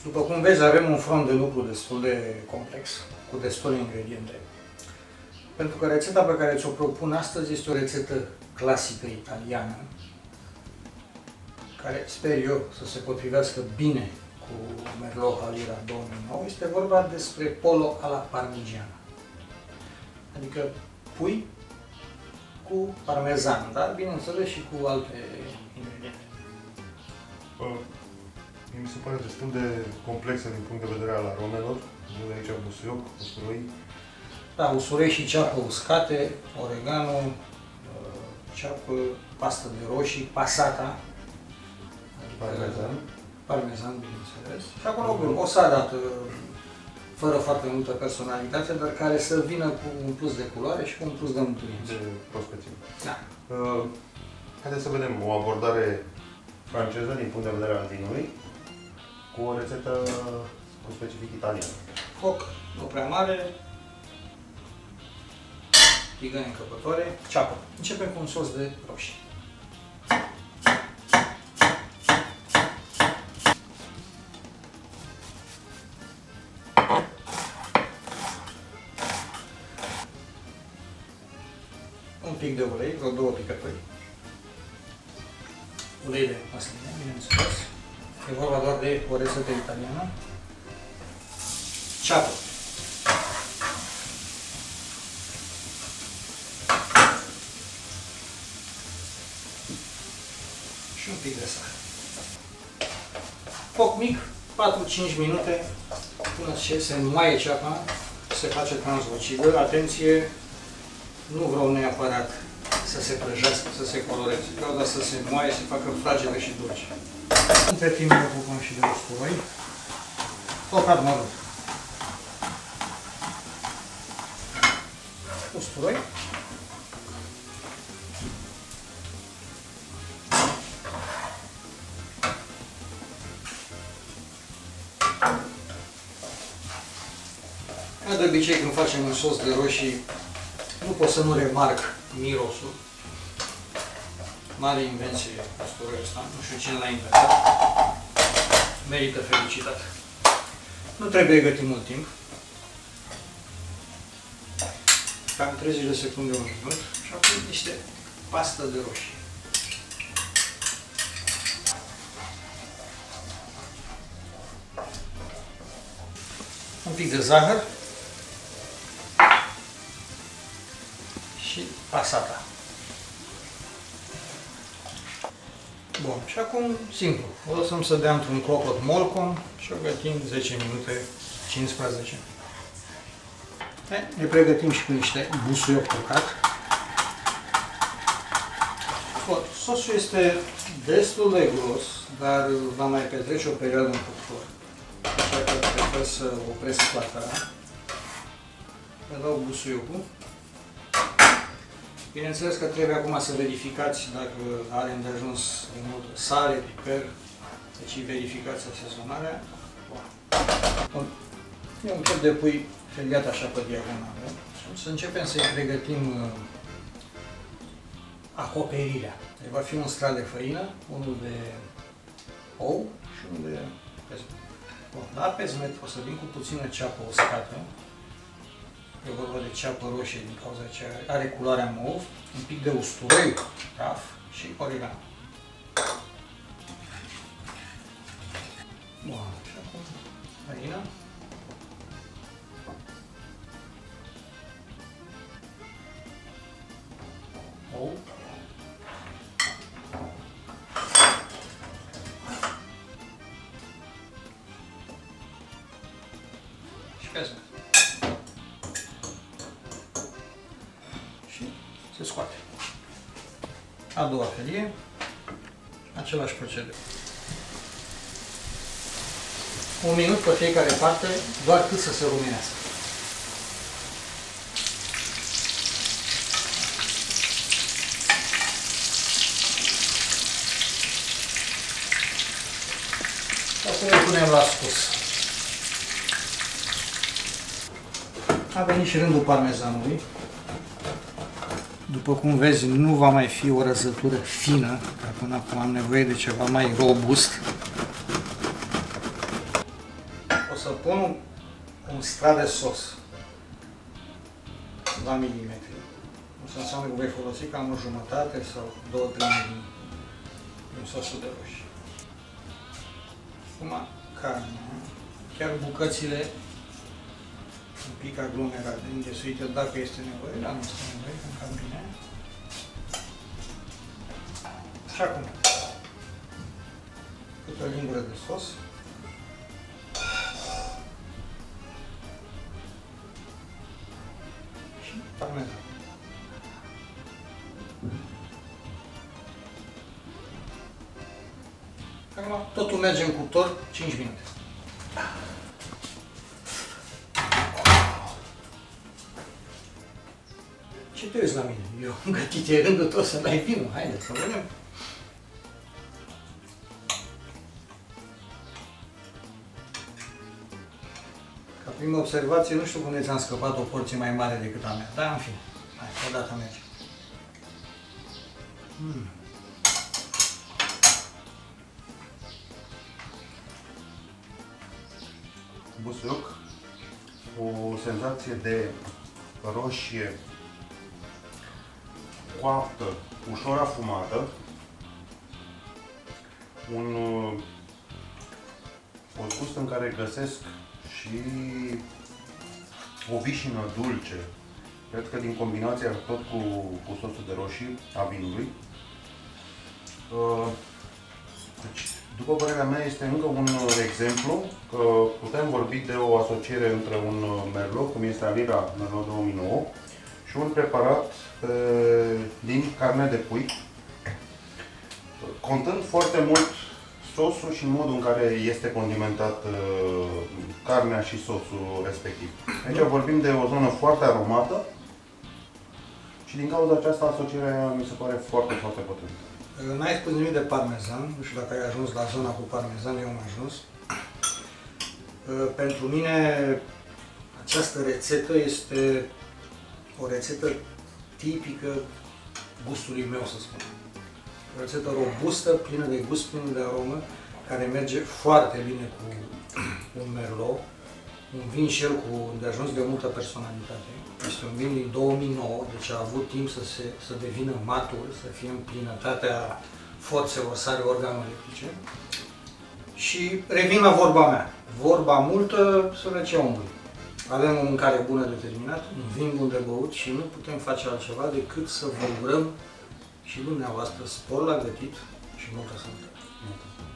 După cum vezi, avem un front de lucru destul de complex, cu destule ingrediente. Pentru că rețeta pe care ți-o propun astăzi este o rețetă clasică italiană, care sper eu să se potrivească bine cu Merlot Halira 2009. Este vorba despre pollo alla parmigiana, adică pui cu parmezan, dar bineînțeles și cu alte ingrediente. Mi se pare destul de complexă din punct de vedere al aromelor. De aici busuioc, usturoi. Da, usturoi și ceapă uscate, oregano, ceapă, pastă de roșii, passata, Parmezan. Parmezan, bineînțeles. Și acolo o salată fără foarte multă personalitate, dar care să vină cu un plus de culoare și cu un plus de mânturință. De prospețime. Da. Haideți să vedem o abordare franceză din punct de vedere al vinului, cu o rețetă cu specific italian. Foc nu prea mare, tigăni încăpătoare, ceapă. Începem cu un sos de roșii. Un pic de ulei, vreo 2 picături. Ulei de măsline, bineînțeles. E vorba doar de o rețetă italiană. Ceapă. Și un pic de sare. Foc mic, 4-5 minute, până ce se înmoaie ceapa, se face translucidă. Atenție, nu vreau neapărat să se prăjească, să se coloreze, vreau doar să se înmoaie, să facă fragedă și dulce. Între timp ne ocupăm și de usturoi. Tocat mărunt. Usturoi. Ca de obicei, când facem un sos de roșii, nu pot să nu remarc mirosul. Mare invenție usturoiul ăsta, nu știu cine l-a inventat. Merită felicitat. Nu trebuie gătit mult timp. Cam 30 de secunde, 1 minut. Și acum niște pastă de roșii. Un pic de zahăr. Și passata. Bun, și acum simplu. O lăsăm să dea într-un clopot molcom și o gătim 10 minute, 15. Ne pregătim și cu niște busuioc tocat. Bun, sosul este destul de gros, dar va mai petrece o perioadă în cuptor. Așa că trebuie să opresc platăra. Dau busuiocul. Bineînțeles că trebuie acum să verificați dacă are îndeajuns de mult sare, piper, deci verificați asezonarea. Bun. E un piep de pui feliat așa pe diagonală. Să începem să-i pregătim acoperirea. Deci va fi un strat de făină, unul de ou și unul de pezmet. Bun. La pezmet o să vin cu puțină ceapă uscată. E vorba de ceapă roșie din cauza că are culoarea mov, un pic de usturoi praf și oregano. Bun, și acum făină. Ou. Și pezmet. Se scoate. A doua felie, același procedeu. 1 minut pe fiecare parte, doar cât să se rumenească. O să le punem la scos. A venit și rândul parmezanului. După cum vezi, nu va mai fi o răzătură fină, că până acum am nevoie de ceva mai robust. O să pun un strat de sos la milimetri. Asta înseamnă că voi folosi cam o jumătate sau 2 treimi din sosul de roșii. Acum, carnea, chiar bucățile un pic aglomerate, înghesuite dacă este nevoie, dar nu este nevoie, cam bine. Și acum, câte o lingură de sos. Și parmezan. Acum totul merge în cuptor 5 minute. Ce te uiți la mine? Eu am gătit, e rândul tot să dai vinul. Haide să vedem. Ca primă observație, nu știu cum de ți-am scăpat o porție mai mare decât a mea, dar în fine, hai, odată merge. Busuioc, o senzație de roșie coaptă, ușor afumată, o gust în care găsesc și o vișină dulce. Cred că din combinația tot cu sosul de roșii a vinului. Deci, după părerea mea, este încă un exemplu că putem vorbi de o asociere între un merlot, cum este Alira Merlot 2009, și un preparat din carne de pui, contând foarte mult sosul și modul în care este condimentat carnea și sosul respectiv. Aici vorbim de o zonă foarte aromată și din cauza aceasta asocierea mi se pare foarte, foarte potrivită. N-ai spus nimic de parmezan, nu știu dacă ai ajuns la zona cu parmezan, eu am ajuns. Pentru mine această rețetă este o rețetă tipică gustului meu, să spun. O rețetă robustă, plină de gust, plină de aromă, care merge foarte bine cu un merlot, un vin și el cu îndeajuns de multă personalitate. Este un vin din 2009, deci a avut timp să devină matur, să fie în plinătatea forțelor sale organoleptice. Și revin la vorba mea. Vorba multă, sărăcia omului. Avem o mâncare bună de terminat, un vin bun de băut și nu putem face altceva decât să vă urăm și dumneavoastră spor la gătit și multă sănătate.